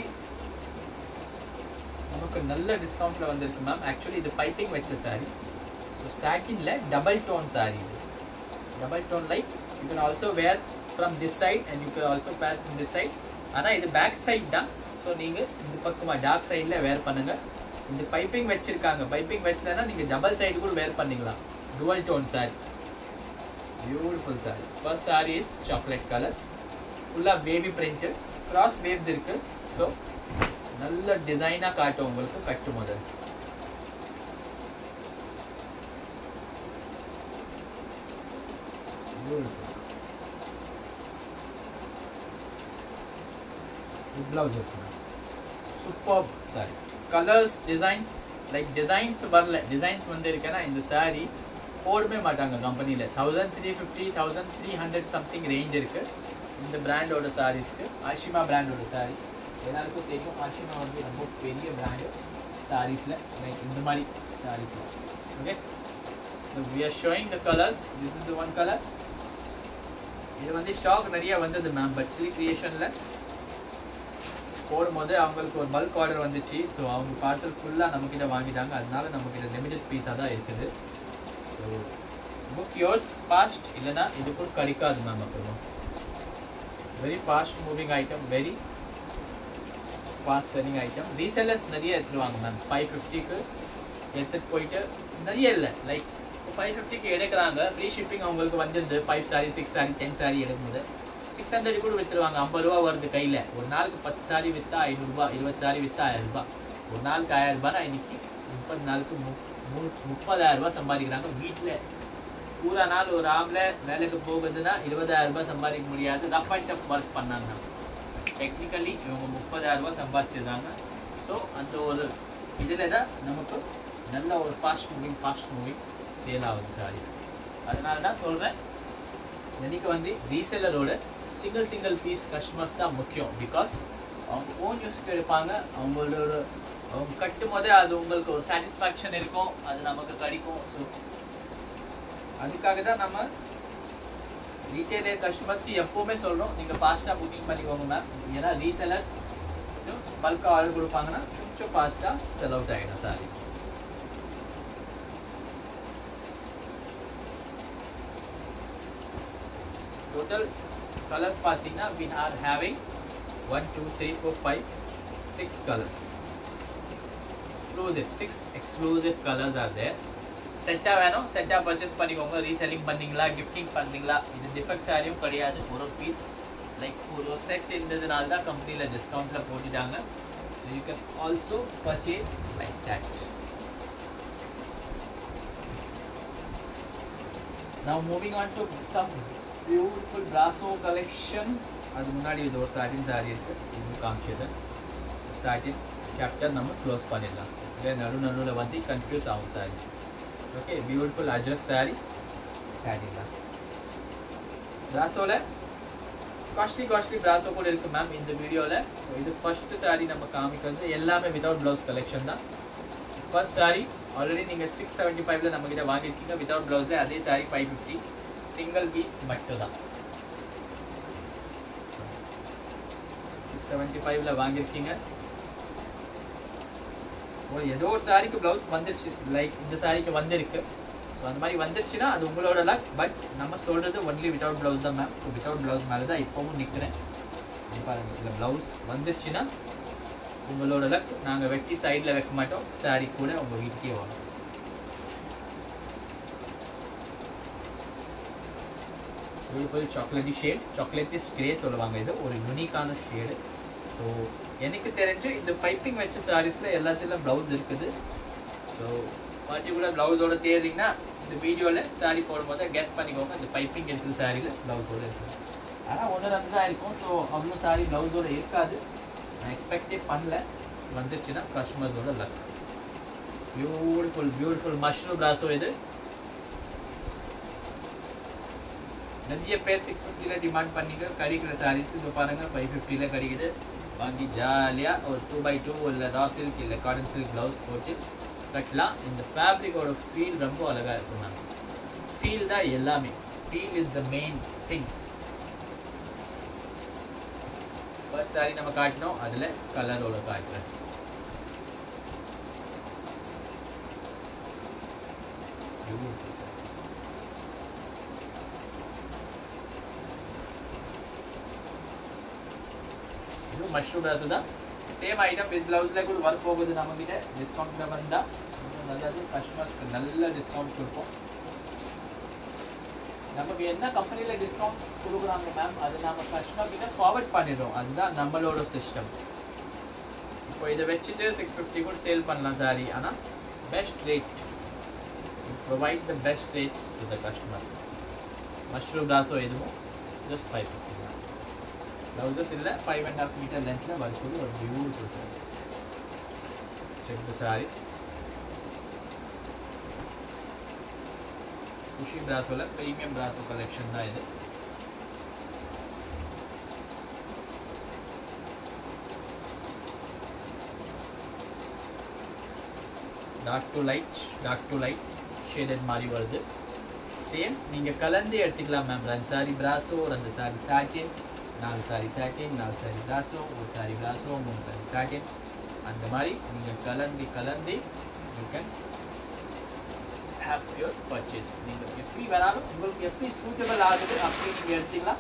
நமக்கு நல்ல டிஸ்கவுண்ட்டில் வந்திருக்கு மேம். ஆக்சுவலி இது பைப்பிங் வச்ச சாரீ. ஸோ சாட்டினில் டபுள் டோன் சாரீ. இது double tone like you can also wear from this side and you can also wear from this side. ஆனால் இது பேக் சைட் தான். ஸோ நீங்கள் இந்த பக்கமாக டார்க் சைடில் வேர் பண்ணுங்கள். இந்த பைப்பிங் வச்சுருக்காங்க, பைப்பிங் வச்சலன்னா நீங்கள் டபுள் சைடு கூட வேர் பண்ணிக்கலாம். Dual tone sari, beautiful sari. First sari is chocolate colour, ஃபுல்லாக பேபி பிரிண்ட்டு. கிராஸ் வேவ்ஸ் இருக்கு. ஸோ நல்ல டிசைனா காட்டும் உங்களுக்கு கட்டும் போது. blouse superb saree. Colors, designs, like designs வரல, designs வந்திருக்கேனா இந்த saree போடவே மாட்டாங்க கம்பெனில. 1350 1300 சம்திங் ரேஞ்ச் இருக்கு இந்த பிராண்டோட சாரீஸ்க்கு. ஆஷிமா பிராண்டோட saree எல்லாருக்கும் தெரியும். ஆஷிமா வந்து ரொம்ப பெரிய பிராண்ட் சாரீஸ்ல, லைக் இந்த மாதிரி சாரீஸ்ல. Okay, so we are showing the colors. This is the one color. இது வந்து ஸ்டாக் நிறைய வந்தது மேம், பட் ஸ்ரீ கிரியேஷன்ல போடும்போது அவங்களுக்கு ஒரு பல்க் ஆர்டர் வந்துச்சு. ஸோ அவங்க பார்சல் ஃபுல்லாக நம்மக்கிட்ட வாங்கிட்டாங்க. அதனால நம்மக்கிட்ட லிமிடெட் பீஸாக தான் இருக்குது. ஸோ புக் யோர்ஸ் ஃபாஸ்ட், இல்லைனா இது கூட கிடைக்காது மேம். அப்புறம் very fast moving item, very fast selling item. Resellers நிறைய எடுத்துருவாங்க மேம். 550க்கு எடுத்துகிட்டு போயிட்டு நிறைய இல்லை, லைக் 550க்கு எடுக்கிறாங்க. ஃப்ரீ ஷிப்பிங் அவங்களுக்கு வந்துடுது. 5 சாரி 6 சாரி 10 சாரி எடுக்கும்போது 600 கூட விற்றுருவாங்க. 50 ரூபா வருது கையில். ஒரு நாளுக்கு 10 சாரி விற்றா 500 ரூபா, 20 சாரி விற்றா 1000 ரூபா. ஒரு நாளுக்கு 1000 ரூபானா இன்னைக்கு 30 நாளுக்கு 30,000 ரூபா சம்பாதிக்கிறாங்க. வீட்டில் பூரா நாள் ஒரு ஆம்பளை வேலைக்கு போகுதுன்னா 20,000 ரூபாய் சம்பாதிக்க முடியாது. ரஃப் அண்ட் டஃப் ஒர்க் பண்ணாங்க. டெக்னிக்கலி இவங்க 30,000 ரூபாய் சம்பாதிச்சிருந்தாங்க. ஸோ அந்த ஒரு இதில் தான் நமக்கு நல்ல ஒரு ஃபாஸ்ட் மூவிங் சேல் ஆகுது சாரீஸ். அதனால தான் சொல்கிறேன், எனக்கு வந்து ரீசெல்லரோட சிங்கிள் பீஸ் கஸ்டமர்ஸ் தான் முக்கியம். பிகாஸ் அவங்க ஓன் யூஸ்க்கு எடுப்பாங்க. அவங்க கட்டும் போதே அது உங்களுக்கு ஒரு சாட்டிஸ்ஃபேக்ஷன் இருக்கும், அது நமக்கு கிடைக்கும். ஸோ அதுக்காக தான் நம்ம ரீட்டைலர் கஸ்டமர்ஸ்க்கு எப்போவுமே சொல்கிறோம், நீங்கள் ஃபாஸ்ட்டாக புக்கிங் பண்ணிக்கோங்க மேம். ஏன்னா ரீசெல்லர்ஸ் பல்காக ஆர்டர் கொடுப்பாங்கன்னா கொஞ்சம் ஃபாஸ்ட்டாக செல் அவுட் ஆகிடும் சாரீஸ். Total colors பார்த்தீங்கன்னா we are having 1 2 3 4 5 6 colors. Exclusive 6 exclusive colors are there. செட்டா வேணும், செட்டா பர்ச்சேஸ் பண்ணிக்கோங்க. ரீசெல்லிங் பண்ணீங்களா, கிஃப்டிங் பண்ணீங்களா, இது டிஃபெக்ட் சாரியும் கிடையாது. ஒரு பீஸ் லைக் ஒரு செட் இருந்ததுனால தான் கம்பெனியில் டிஸ்கவுண்ட்டில் போட்டுட்டாங்க. So you can also purchase like that. Now moving on to some beautiful brasso collection. அது முன்னாடி இது ஒரு சாட்டின் சாரி இருக்கு, இது காமிச்சது. சாட்டின் சாப்டர் நம்ம க்ளோஸ் பண்ணிடலாம். இல்லை நடுவில் வந்து கன்ஃபியூஸ் ஆகும் saris. Okay, beautiful ajrakh sari satin தான். பிராசோவில் காஸ்ட்லி பிராசோ கூட இருக்குது மேம் இந்த வீடியோவில். ஸோ இது ஃபஸ்ட்டு சாரி நம்ம காமிக்கிறது எல்லாமே வித்தவுட் ப்ளவுஸ் கலெக்ஷன் தான். ஃபர்ஸ்ட் சாரி ஆல்ரெடி நீங்கள் 675ல் நம்மக்கிட்ட வாங்கியிருக்கீங்க வித்தவுட் ப்ளவுஸில். அதே சாரி 550 சிங்கிள் பீஸ் மட்டும் தான். 675ல் வாங்கியிருக்கீங்க. ஏதோ ஒரு சாரிக்கு ப்ளவுஸ் வந்துருச்சு, லைக் இந்த சாரிக்கு வந்திருக்கு. ஸோ அந்த மாதிரி வந்துருச்சுன்னா அது உங்களோட லக். பட் நம்ம சொல்கிறது ஒன்லி வித்தவுட் ப்ளவுஸ் தான் மேம். ஸோ வித்தவுட் ப்ளவுஸ் மேலே தான் இப்போவும் நிற்கிறேன். பாருங்கள், இல்லை ப்ளவுஸ் வந்துருச்சுன்னா உங்களோட லக். நாங்கள் வெட்டி சைடில் வைக்க மாட்டோம், சாரி கூட உங்கள் வீட்டுக்கே வரும். Beautiful chocolatey shade, chocolatish grey சொல்லுவாங்க. இது ஒரு யூனிக்கான ஷேடு. ஸோ எனக்கு தெரிஞ்சு இந்த பைப்பிங் வச்ச சாரீஸில் எல்லாத்துலையும் ப்ளவுஸ் இருக்குது. ஸோ பர்டிகுலர் ப்ளவுஸோட தேடுறீங்கன்னா இந்த வீடியோவில் சாரீ போடும்போது கெஸ் பண்ணிக்கோங்க, இந்த பைப்பிங் இருக்கிற சாரியில் ப்ளவுஸோடு இருக்குது. ஆனால் 1-2 தான் இருக்கும். ஸோ அவ்வளோ சாரி ப்ளவுஸோடு இருக்காது. நான் எக்ஸ்பெக்டே பண்ணல. வந்துருச்சுன்னா கஸ்டமர்ஸோட லக். Beautiful mushroom brasso. இது நிறைய பேர் 650ல் டிமாண்ட் பண்ணிட்டு கிடைக்கிற சாரீஸ் இப்போ பாருங்கள் 550ல் கிடைக்குது. வாங்கி ஜாலியாக ஒரு 2x2 இல்லை ரா சில்க் இல்லை காட்டன் சில்க் ப்ளவுஸ் போட்டு கட்டலாம். இந்த ஃபேப்ரிக்கோட ஃபீல் ரொம்ப அழகாக இருக்கும் மேம். ஃபீல் தான் எல்லாமே. Feel is the main thing. First sari நம்ம காட்டினோம், அதில் கலரோட காட்டுறேன். இது மஷ்ரூம் பிராசோ தான். சேம் ஐட்டம் வித் ப்ளவுஸில் கூட ஒர்க் போகுது. நம்மக்கிட்ட டிஸ்கவுண்ட்டில் வந்தால் நல்லது. கஸ்டமர்ஸ்க்கு நல்ல டிஸ்கவுண்ட் கொடுப்போம். நமக்கு என்ன கம்பெனியில் டிஸ்கவுண்ட்ஸ் கொடுக்குறாங்க மேம், அது நம்ம கஸ்டமர் கிட்ட ஃபார்வர்ட் பண்ணிடுறோம். அதுதான் நம்மளோட சிஸ்டம். இப்போ இதை வச்சுட்டு 650 கூட சேல் பண்ணலாம் சாரி. ஆனால் best rate, provide the best rates with the customers. Mushroom brasso எதுவும் ஜஸ்ட் 550 தான். ப்ளவுசஸ் இல்லை, 5.5 மீட்டர் லென்த்தில் வரக்கூடிய ஒரு beautiful sari. Check the saris. Khushi பிராஸோவில் ப்ரீமியம் பிராஸோ கலெக்ஷன் தான் இது. டார்க் டு லைட் ஷேடட் மாதிரி வருது. சேம் நீங்கள் கலந்து எடுத்துக்கலாம் ma'am. 2 sari brasso, 2 sari satin, 4 sari satin, 4 sari brasso, 1 sari brasso, 3 sari satin. அந்த மாதிரி நீங்கள் கலந்து you can have your purchase. நீங்கள் எப்படி வேணாலும் உங்களுக்கு எப்படி சூட்டபிள் ஆகுது அப்படி நீங்கள் எடுத்துக்கலாம்.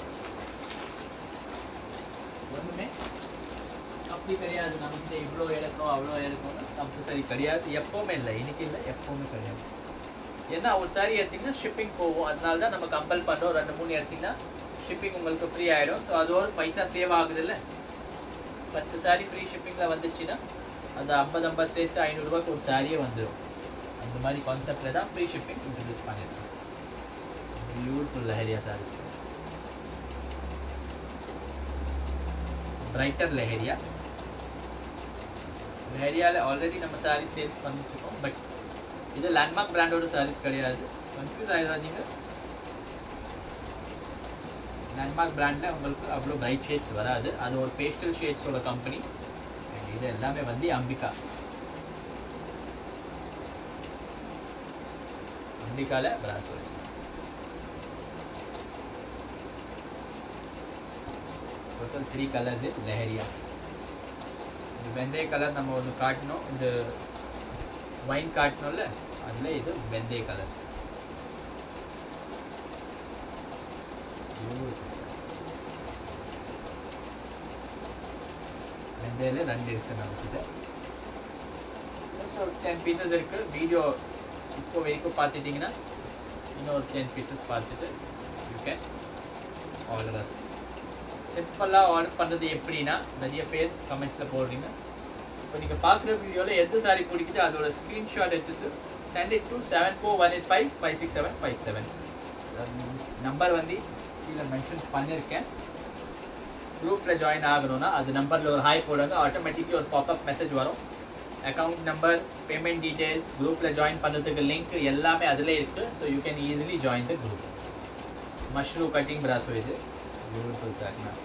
ஒன்றுமே அப்படி கிடையாது. நமக்கு இவ்வளோ எடுக்கணும் அவ்வளோ எடுக்கணும் கம்பல்சரி கிடையாது. எப்போவுமே இல்லை, இன்னைக்கு இல்லை, எப்போவுமே கிடையாது. ஏன்னா ஒரு சாரி எடுத்திங்கன்னா ஷிப்பிங் போகும். அதனால தான் நம்ம கம்பல் பண்ணுறோம். 2-3 எடுத்திங்கன்னா ஷிப்பிங் உங்களுக்கு ஃப்ரீ ஆகிடும். ஸோ அது ஒரு பைசா சேவ் ஆகுது இல்லை. 10 சாரி ஃப்ரீ ஷிப்பிங்கில் வந்துச்சுன்னா அது 50 சேர்த்து 500 ரூபாய்க்கு ஒரு சாரியே வந்துடும். அந்த மாதிரி கான்செப்டில் தான் ஃப்ரீ ஷிப்பிங் இன்ட்ரடியூஸ் பண்ணியிருக்கோம். Beautiful leheriya saris, brighter leheriya. லெஹரியாவில் ஆல்ரெடி நம்ம சாரீஸ் சேல்ஸ் பண்ணிட்டுருக்கோம். பட் இது லேண்ட்மார்க் பிராண்டோட சாரீஸ் கிடையாது, கன்ஃபியூஸ் ஆகிடாதீங்க. லேண்ட்மார்க் பிராண்டில் உங்களுக்கு அவ்வளோ பிரைட் ஷேட்ஸ் வராது. அது ஒரு பேஸ்டல் ஷேட்ஸோட கம்பெனி. இது எல்லாமே வந்து அம்பிகால பிராஸோ. Total 3 colours leheriya. இது வெந்தய கலர் நம்ம ஒன்று காட்டணும், இந்த வைன் காட்டணும்ல, அதில் இது வெந்தய கலர். வெந்தயில 2 இருக்குது நமக்கு. ஒரு 10 பீசஸ் இருக்குது. வீடியோ இப்போ வரைக்கும் பார்த்துட்டிங்கன்னா இன்னும் ஒரு 10 பீசஸ் பார்த்துட்டு யூ கேன் ஆர்டர் அஸ். சிம்பிளாக ஆர்டர் பண்ணுறது எப்படின்னா, நிறைய பேர் கமெண்ட்ஸில் போடுறீங்க. இப்போ நீங்கள் பார்க்குற வீடியோவில் எந்த சாரி பிடிக்குது அதோட ஸ்க்ரீன்ஷாட் எடுத்துட்டு சென்ட் இட் டு 7418556757. நம்பர் வந்து கீழே மென்ஷன் பண்ணியிருக்கேன். குரூப்பில் ஜாயின் ஆகணும்னா அது நம்பரில் ஒரு ஹாய் போடுங்க. ஆட்டோமேட்டிக்லி ஒரு பாப்அப் மெசேஜ் வரும். அக்கௌண்ட் நம்பர், பேமெண்ட் டீட்டெயில்ஸ், குரூப்பில் ஜாயின் பண்ணுறதுக்கு லிங்க் எல்லாமே அதில் இருக்குது. So you can easily join the group. Mushroom cutting brasso இது பியூட்டிஃபுல் சாரி மேம்.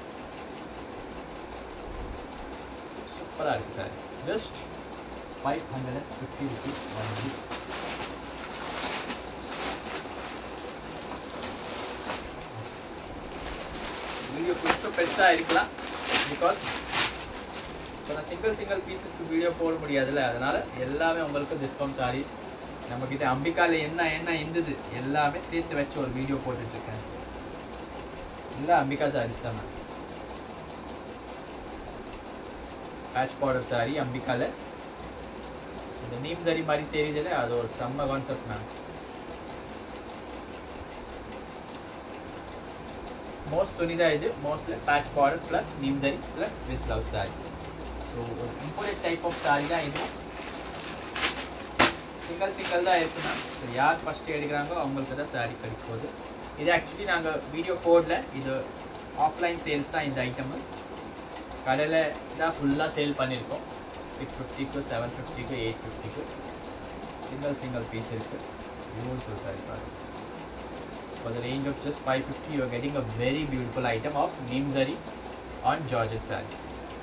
சூப்பராக இருக்குது sir. Just 550 rupees only. Video கொஞ்சம் பெருசாக இருக்கலாம். பிகாஸ் இப்போ நான் சிங்கிள் பீசஸ்க்கு வீடியோ போட முடியாதுல்ல. அதனால் எல்லாமே உங்களுக்கு டிஸ்கவுண்ட் சாரி நம்மக்கிட்ட அம்பிகாவில் என்ன இருந்தது எல்லாமே சேர்த்து வச்சு ஒரு வீடியோ போட்டுட்ருக்கேன். எல்லாம் அம்பிகா சாரீஸ் தான் மேம். பேட்ச் பார்டர் சாரி அம்பிகாவில் இந்த நீம் சாரி மாதிரி தெரியுதுல்ல, அது ஒரு செம்ம கான்செப்ட் மேம். மோஸ்ட் துணி தான் இது. மோஸ்ட்ல patch border plus neem sari plus with blouse sari. So ஒரு இம்போர்ட்டட் டைப் ஆஃப் சாரி தான் இது. சிங்கிள் தான் இருக்குண்ணா. ஸோ யார் ஃபஸ்ட்டு எடுக்கிறாங்களோ அவங்களுக்கு தான் சாரி கிடைக்க போகுது. இது ஆக்சுவலி நாங்கள் வீடியோ போடல, இது ஆஃப்லைன் சேல்ஸ் தான். இந்த ஐட்டமு கடையில் தான் ஃபுல்லாக சேல் பண்ணியிருக்கோம். 650க்கு 750க்கு 850க்கு சிங்கிள் பீஸ் இருக்குது. பியூட்டிஃபுல் சாரி பாருங்க. For the range of just 550 you are getting a very beautiful item of neem zari on Georgette sarees.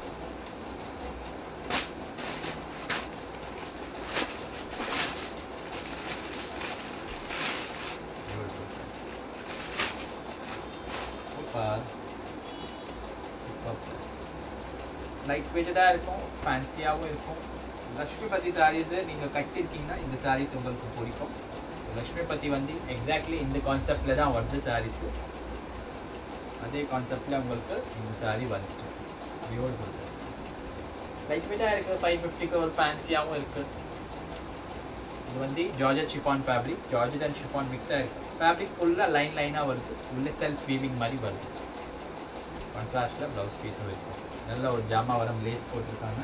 Light வெயிட்டடாக இருக்கும், ஃபேன்சியாகவும் இருக்கும். லக்ஷ்மிபதி சாரீஸு நீங்கள் கட்டியிருக்கீங்கன்னா இந்த சாரீஸ் உங்களுக்கு பிடிக்கும். லக்ஷ்மிபதி வந்து எக்ஸாக்ட்லி இந்த கான்செப்டில் தான் வருது சாரீஸு. அதே கான்செப்டில் உங்களுக்கு இந்த சாரீ வந்துட்டு பியூட்டிஃபுல் சாரீஸ். லைட் வெயிட்டாக இருக்குது, 550க்கு ஒரு ஃபேன்சியாகவும் இருக்குது. இது வந்து georgette chiffon fabric, georgette and chiffon மிக்ஸாக இருக்குது. ஃபேப்ரிக் ஃபுல்லாக லைனாக வருது. உள்ளே செல்ஃப் வீவிங் மாதிரி வருது. கான்ட்ராஸ்டில் ப்ளவுஸ் பீஸும் இருக்கும். நல்ல ஒரு ஜாமா வரம் லேஸ் போட்டிருக்காங்க.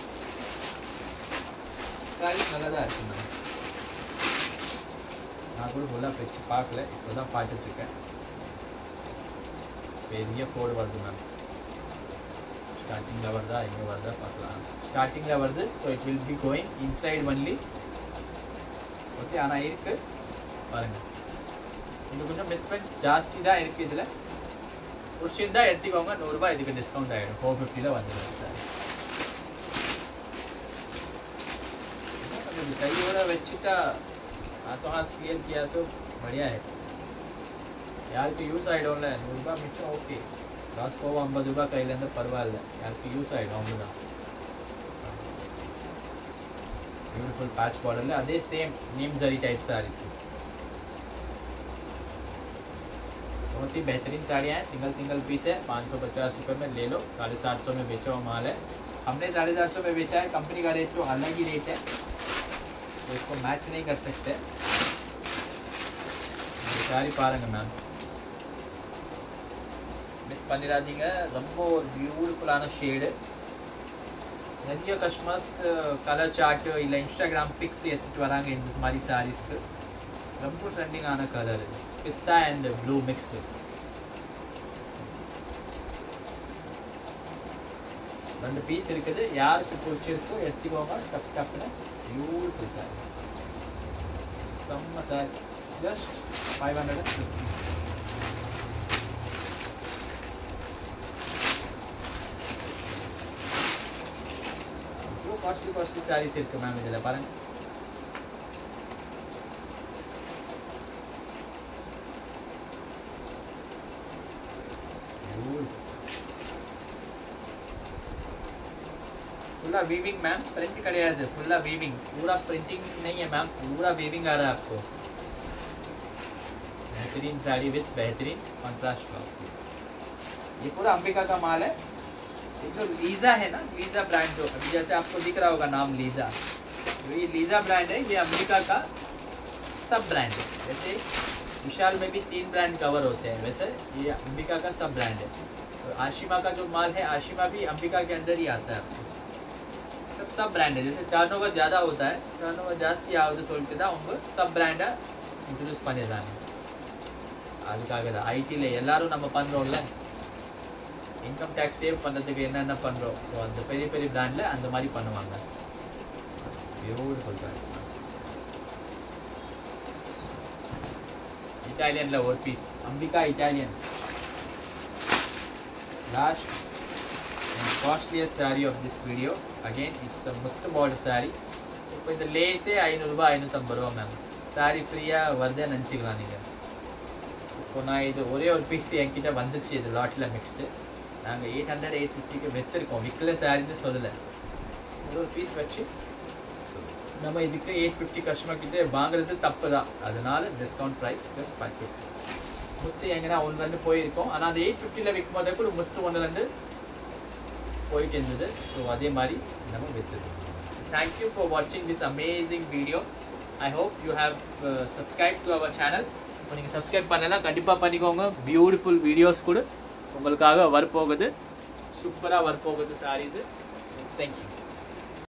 சாரி நல்லா தான் இருக்கு மேம். நான் கூட ஃபுல்லாக தைச்சு பார்க்கல, இப்போ தான் பார்த்துட்ருக்கேன். பெரிய கோடு வருது மேம். ஸ்டார்டிங்கில் வருதா இங்கே வருதா பார்க்கலாம். ஸ்டார்டிங்கில் வருது. So it will be going inside only. Okay, ஆனால் இருக்குது பாருங்கள். இன்னும் கொஞ்சம் மிஸ்பிரிண்ட்ஸ் ஜாஸ்தி தான் இருக்குது. இதில் பிடிச்சிருந்தா எடுத்துக்கோங்க. 100 ரூபாய் இதுக்கு டிஸ்கவுண்ட் ஆகிடும். 450 வந்துடும் சார். கையோட வச்சுட்டா हाथों हाथ क्लियर किया तो बढ़िया है. யாருக்கு யூஸ் ஆகிடும்ல. 100 ரூபாய் மிச்சம். ஓகே, காசு போவோம். 50 ரூபாய் கையிலேருந்து பரவாயில்ல. யாருக்கு யூஸ் ஆகிடும் அவ்வளோதான். ब्यूटीफुल पैच बॉर्डर है. अदे सेम नीम जरी टाइप साड़ीज. बहुत ही बेहतरीन साड़ियाँ हैं. सिंगल पीस है. 550 रुपये में ले लो. 750 में बेचा हुआ माल है. हमने 750 में बेचा है. कंपनी का रेट तो अलग ही रेट है, तो इसको मैच नहीं कर सकते. सारी பாருங்க மேம். மிஸ் பண்ணிடாதீங்க. ரொம்ப ஒரு பியூட்டிஃபுல்லான ஷேடு. நிறைய கஸ்டமர்ஸ் கலர் சார்ட்டு இல்லை இன்ஸ்டாகிராம் பிக்ஸ் எடுத்துகிட்டு வராங்க இந்த மாதிரி சாரீஸ்க்கு. ரொம்ப ட்ரெண்டிங்கான கலர் இது. Pista and blue mix. ரெண்டு பீஸ் இருக்குது. யாருக்கு பிடிச்சிருக்கோ எடுத்துக்கோங்க. டப் டப்னு பியூட்டிஃபுல் சாரி. செம்ம சாரி. ஜஸ்ட் 550. காஸ்ட்லி சாரீஸ் இருக்குது மேம். இதில் பாருங்கள். फुल्ला वीविंग मैम. प्रिंट கிடையாது, फुल्ला वीविंग. पूरा प्रिंटिंग नहीं है मैम, पूरा वीविंग आ रहा है आपको. बेहतरीन साड़ी विथ बेहतरीन कॉन्ट्रास्ट ब्लाउज. ये पूरा अंबिका का माल है. ये जो लीज़ा है ना, लीज़ा ब्रांड जो अभी जैसे आपको दिख रहा होगा नाम लीज़ा, तो ये लीज़ा ब्रांड है. ये अमेरिका का सब ब्रांड है. जैसे विशाल में भी 3 ब्रांड कवर होते हैं, वैसे ये अंबिका का सब ब्रांड है. तो आशिमा का जो माल है, आशिमा भी अंबिका के अंदर ही आता है. सब ब्रांड है. जैसे टर्नओवर ज़्यादा होता है, टर्नओवर ಜಾಸ್ತಿ ಯಾವುದು சொல்லிட்டு தான் அவங்க सब ब्रांड इंट्रोड्यूस பண்ணிடுறாங்க. அதுக்காக தான் ஐடியில் எல்லாரும் நம்ம பண்ணுறோம்ல, இன்கம் டேக்ஸ் சேவ் பண்ணுறதுக்கு என்னென்ன பண்ணுறோம். ஸோ அந்த பெரிய பெரிய பிராண்டில் அந்த மாதிரி பண்ணுவாங்க. பியூட்டிஃபுல் சாரீஸ். இட்டாலியனில் ஒரு piece. Ambika Italian. Last and costliest saree of this video. Again it's a muttu border saree. இப்போ இந்த லேஸே 500 ரூபாய் 550 ரூபாய் மேம். சாரி ஃப்ரீயாக வருதே நினச்சிக்கலாம் நீங்கள். இப்போ நான் இது ஒரே ஒரு பீஸ் என்கிட்ட வந்துருச்சு. இது லாட்டில் மிக்ஸ்டு. நாங்கள் 800 850க்கு விற்றுருக்கோம். விற்கல சாரின்னு சொல்லலை. ஒரு பீஸ் வச்சு நம்ம இதுக்கு 850 கஸ்டமர் கிட்டே வாங்குறது தப்பு தான். அதனால டிஸ்கவுண்ட் ப்ரைஸ் ஜஸ்ட் 550. முத்து எங்கன்னா ஒன்றுலேருந்து போயிருக்கோம். ஆனால் அந்த 850ல் விற்கும் போதே கூட முத்து 1-2 போயிட்டு இருந்தது. ஸோ அதே மாதிரி நம்ம விற்றுது. தேங்க்யூ ஃபார் வாட்சிங் this amazing video. I hope you have subscribe to our channel. இப்போ நீங்கள் சப்ஸ்கிரைப் பண்ணலாம், கண்டிப்பாக பண்ணிக்கோங்க. பியூட்டிஃபுல் வீடியோஸ் கூட உங்களுக்காக வரப்போகுது. சூப்பராக வரப்போகுது சாரீஸு. So thank you.